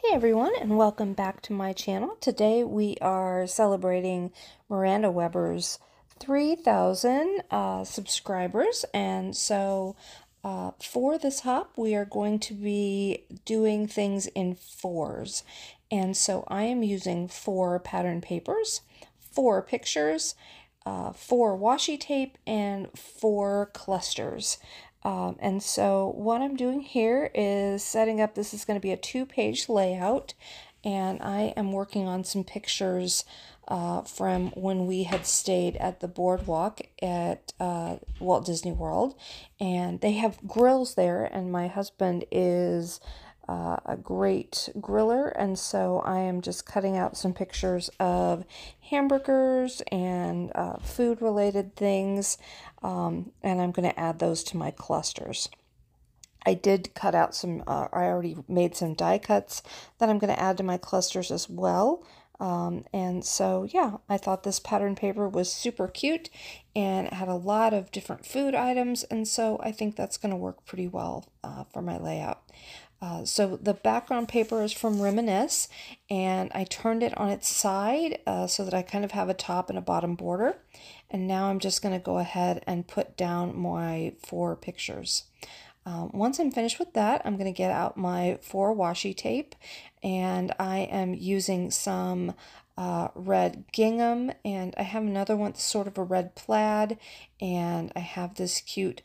Hey everyone, and welcome back to my channel. Today we are celebrating Miranda Weber's 3,000 subscribers, and so for this hop we are going to be doing things in fours. And so I am using 4 pattern papers, 4 pictures, 4 washi tape, and 4 clusters. And so what I'm doing here is setting up, this is going to be a 2-page layout, and I am working on some pictures from when we had stayed at the boardwalk at Walt Disney World, and they have grills there, and my husband is a great griller, and so I am just cutting out some pictures of hamburgers and food related things, and I'm going to add those to my clusters. I did cut out some, I already made some die cuts that I'm going to add to my clusters as well. And so, yeah, I thought this pattern paper was super cute, and it had a lot of different food items, and so I think that's going to work pretty well for my layout. So the background paper is from Reminisce, and I turned it on its side so that I kind of have a top and a bottom border. And now I'm just going to go ahead and put down my 4 pictures. Once I'm finished with that, I'm going to get out my 4 washi tape, and I am using some red gingham, and I have another one that's sort of a red plaid, and I have this cute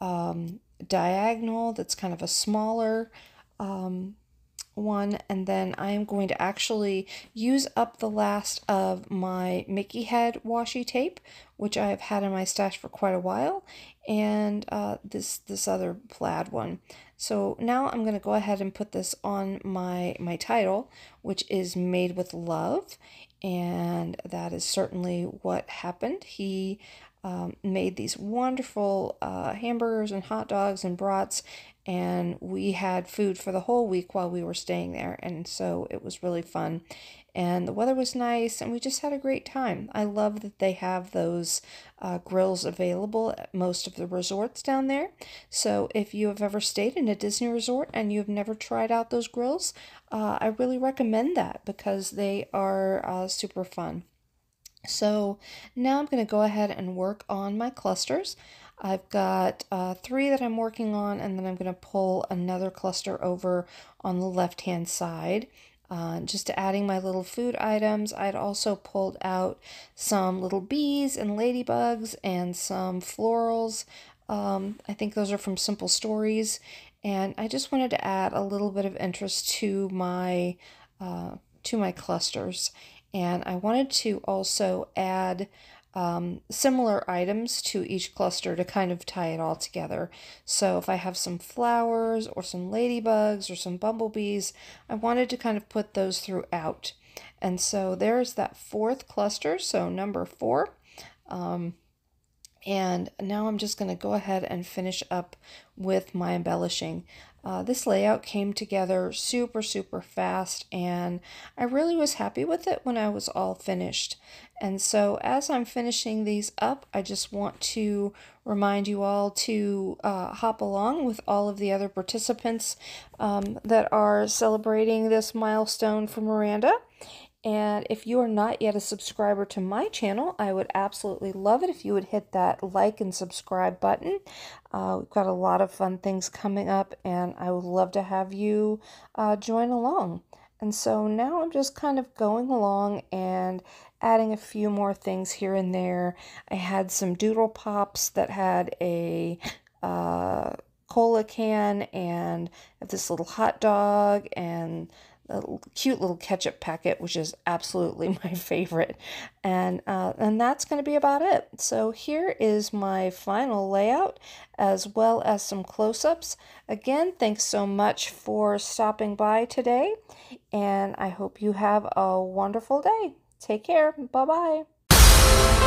diagonal that's kind of a smaller one, and then I am going to actually use up the last of my Mickey head washi tape, which I have had in my stash for quite a while, and this other plaid one. So now I'm going to go ahead and put this on my title, which is Made with Love, and that is certainly what happened. He made these wonderful hamburgers and hot dogs and brats, and we had food for the whole week while we were staying there, and so it was really fun, and the weather was nice, and we just had a great time. I love that they have those grills available at most of the resorts down there. So if you have ever stayed in a Disney resort and you've never tried out those grills, I really recommend that because they are super fun. So now I'm going to go ahead and work on my clusters. I've got 3 that I'm working on, and then I'm going to pull another cluster over on the left hand side. Just adding my little food items. I'd also pulled out some little bees and ladybugs and some florals. I think those are from Simple Stories, and I just wanted to add a little bit of interest to my clusters. And I wanted to also add similar items to each cluster to kind of tie it all together. So if I have some flowers or some ladybugs or some bumblebees, I wanted to kind of put those throughout. And so there's that 4th cluster, so number 4. And now I'm just going to go ahead and finish up with my embellishing. This layout came together super fast, and I really was happy with it when I was all finished. And so as I'm finishing these up, I just want to remind you all to hop along with all of the other participants that are celebrating this milestone for Miranda. And if you are not yet a subscriber to my channel, I would absolutely love it if you would hit that like and subscribe button. We've got a lot of fun things coming up, and I would love to have you join along. And so now I'm just kind of going along and adding a few more things here and there. I had some Doodle Pops that had a cola can and this little hot dog and a cute little ketchup packet, which is absolutely my favorite. And that's going to be about it. So here is my final layout, as well as some close-ups. Again, thanks so much for stopping by today, and I hope you have a wonderful day. Take care. Bye-bye.